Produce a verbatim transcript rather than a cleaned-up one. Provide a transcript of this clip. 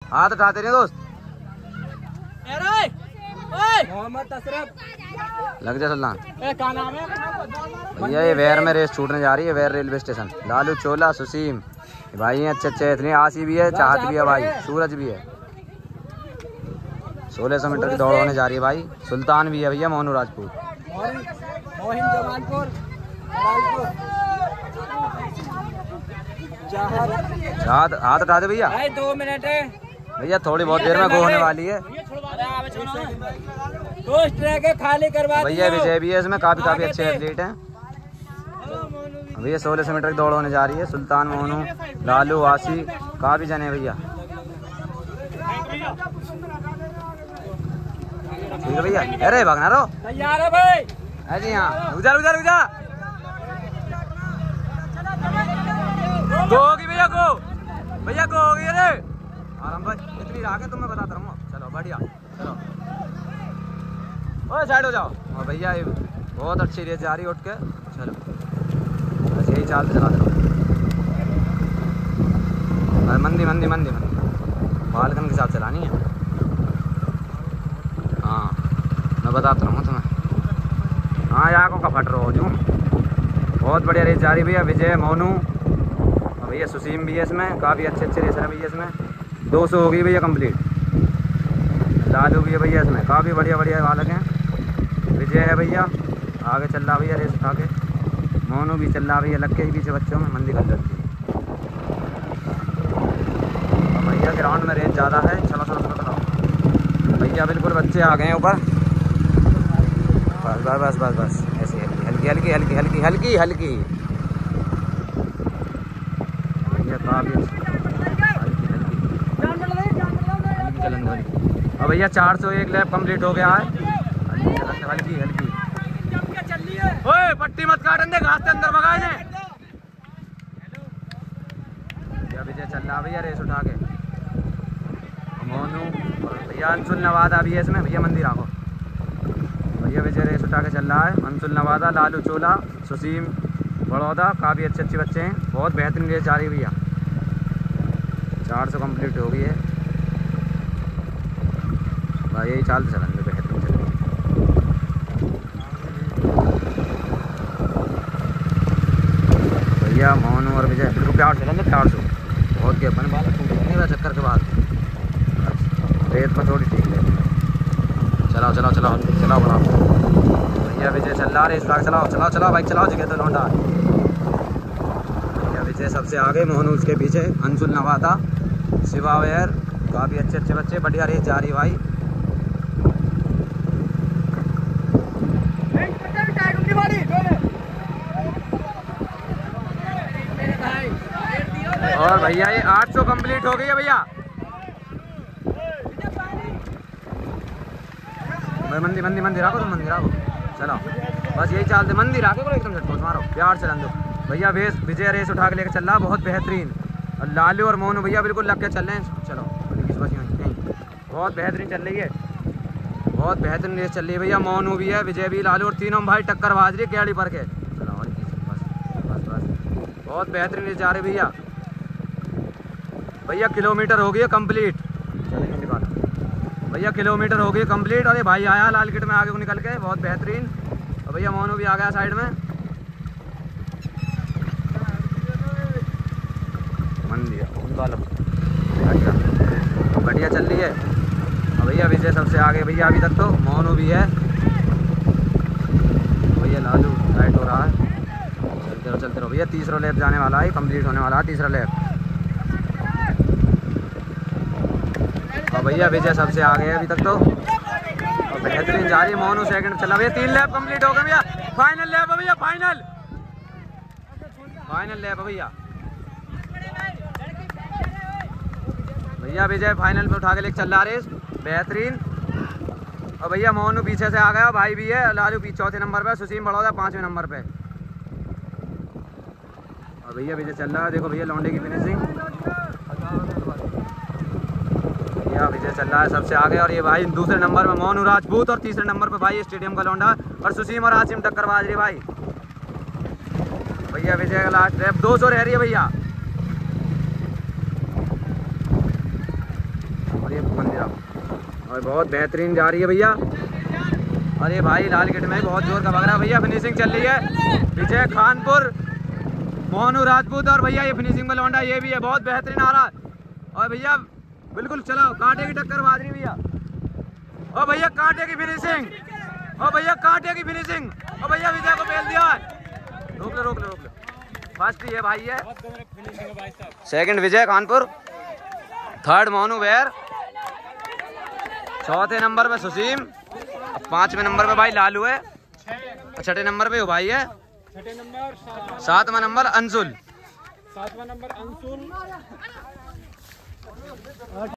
हाथ उठाते नहीं दोस्त। मोहम्मद अशरफ लग जा सल्लान। क्या नाम है भैया ये वेर में रेस छूटने जा रही है, where railway station. Lalu, Chola, Susim भाई हैं अच्छे अच्छे, इतनी आसी भी है, चाहत भी है भाई, सूरज भी है। सोलह सौ मीटर की दौड़ होने जा रही है भाई। सुल्तान भी है भैया, मोनू राजपूत। मोहिन जमालपुर हाथ हाथ उठा दे भैया। भाई दो मिनट है भैया, थोड़ी बहुत देर में गो होने वाली है। दो ट्रैक है, खाली करवा भैया विजय भी है इसमें, काफी काफी अच्छे एथलीट हैं भैया। सोलह सौ मीटर की दौड़ होने जा रही है। सुल्तान, मोनू, लालू, आसी काफी जने भैया। ठीक है भैया। अरे भगना रो तैयार है भाई। जी हाँ, रुक जा रुक जा रुक जा। गो होगी भैया, गो भैया, गो होगी। अरे आराम भाई, इतनी राग है तुम्हें बताता रहूँ। चलो बढ़िया, चलो ओए साइड हो जाओ। और भैया ये बहुत अच्छी रेस जा रही है, उठ के चलो बस यही चाल चला दो। मंदी मंदी मंदी मंदी बालकन के साथ चलानी है। हाँ मैं बताता रहूँ तुम्हें। हाँ आँखों का फट रहा हो जो। बहुत बढ़िया रेस जा रही भैया। विजय, मोनू और भैया सुसीम भी है इसमें, काफ़ी अच्छे अच्छे रेसर है भैया इसमें। दो सौ हो गई भैया कंप्लीट। लालू भी है भैया इसमें, काफ़ी बढ़िया बढ़िया बालक हैं। विजय है भैया, आगे चल रहा भैया रेस उठा के। मोनू भी चल रहा भैया, लग के ही पीछे बच्चों में मंदी कर देती है। और भैया ग्राउंड में रेस ज़्यादा है। चलो चलो चलो चलो भैया, बिल्कुल बच्चे आ गए हैं ऊपर। बस बस बस बस बस ऐसे हल्की हल्की हल्की हल्की हल्की हल्की भैया, काफ़ी हल्की चलन वाली। और भैया चार सौ एक लैप कंप्लीट हो गया है। हल्की हल्की ओए पट्टी मत काटन दे, घास के अंदर भगाए ने। भैया विजय चल रहा भैया रेस उठा के। मोनू और भैया अंशुल नवादा भी है इसमें भैया, मंदिर आगो। भैया विजय रेस उठा के चल रहा है। अंशुल नवादा, लालू, चोला, सुसीम, बड़ौदा, काफ़ी अच्छे अच्छे बच्चे हैं। बहुत बेहतरीन रेस जा रही है भैया। चार सौ कम्प्लीट हो गई है भाई, यही चाल चलन दे, बेहतरीन चल रही है भैया। मोनू और विजय बिल्कुल प्यार से चलेंगे, प्यार से। बहुत के अपन बाल नहीं चक्कर के बाद रेत पर थोड़ी ठीक है। चलाओ चलाओ चलाओ चलाओ बड़ा भैया। विजय चल रहा है रेस उठा के। चलाओ चलाओ चलाओ बाइक चलाओ, जगह तो लौटा। भैया विजय सबसे आगे, मोनू उसके पीछे, अंशुल नवादा, शिवावेयर, काफ़ी अच्छे अच्छे बच्चे। बढ़िया रेस जा रही भाई। और भैया ये आठ सौ कंप्लीट हो गई है भैया। मंदी मंदी मंदिर आको, तुम मंदिर आको। चलो बस यही चालते, मंदिर आके बोलो एकदम झटको मारो, प्यार चलन दो भैया। वेस विजय रेस उठा के लेकर चल रहा, बहुत बेहतरीन। और लालू और मोनू भैया बिल्कुल लग के चल रहे हैं। चलो बहुत बेहतरीन चल रही है, बहुत बेहतरीन रेस चल रही है भैया। मोनू भी है, विजय भी, लालू और तीनों भाई टक्कर बाज रही है गाड़ी पर के। चलो और बस बस बस बहुत बेहतरीन रेस जा रही भैया। भैया किलोमीटर हो गई है कंप्लीट भैया, किलोमीटर हो गई कंप्लीट। अरे भाई आया लाल किट में आगे को निकल के, बहुत बेहतरीन। और भैया मोनू भी आ गया साइड में। मंदिर अच्छा बढ़िया चल रही है। और भैया विजय सबसे आगे भैया अभी तक तो। मोनू भी है भैया, लालू राइट हो रहा है। चलते रहो चलते रहो भैया। तीसरा लैप जाने वाला है, कंप्लीट होने वाला है तीसरा लैप। और भैया विजय सबसे आगे है अभी तक तो, और बेहतरीन जा रही है। मोनू सेकंड चला भैया। तीन लैप कंप्लीट हो गए भैया। फाइनल लैप है भैया, फाइनल फाइनल लैप है भैया। भैया विजय फाइनल में उठा के लेके चल रहा रेस, बेहतरीन। और भैया मोनू पीछे से आ गया, भाई भी है। लालू पीछे चौथे नंबर पे, सुसीम बड़ौदा पांचवें नंबर पे। और भैया विजय चल रहा है, देखो भैया लौंडे की फिनिशिंग। भैया विजय चल रहा है सबसे आगे। और ये भाई दूसरे नंबर पे मोनू राजपूत, और तीसरे नंबर पे भाई स्टेडियम का लौंडा और सुसीम और आसिम टक्कर बाज रही भाई। भैया विजय का लास्ट लैप दो सौ रह रही है भैया। और ये मंदिरा और बहुत बेहतरीन जा रही है भैया। और ये भाई लाल किट में बहुत जोर का भग रहा है भैया। फिनिशिंग चल रही है विजय खानपुर मोहनू राजपूत और भैया ये फिनिशिंग में लौंडा ये भी है बहुत बेहतरीन आ रहा है। और भैया बिल्कुल चलाओ कांटे की टक्कर मार रही भैया। और भैया कांटे की फिनिशिंग और भैया कांटे की फिनिशिंग और भैया विजय को फेल दिया है। रोक लो रोक लो रोक लो। फर्स्ट ये भाई है, सेकंड विजय कानपुर, थर्ड मोनू बेर, चौथे नंबर पे सुसीम, पांचवें नंबर पे भाई लालू है, छठे नंबर पे भाई है, छठे नंबर सातवां नंबर अंशुल, सातवां नंबर अंशुल।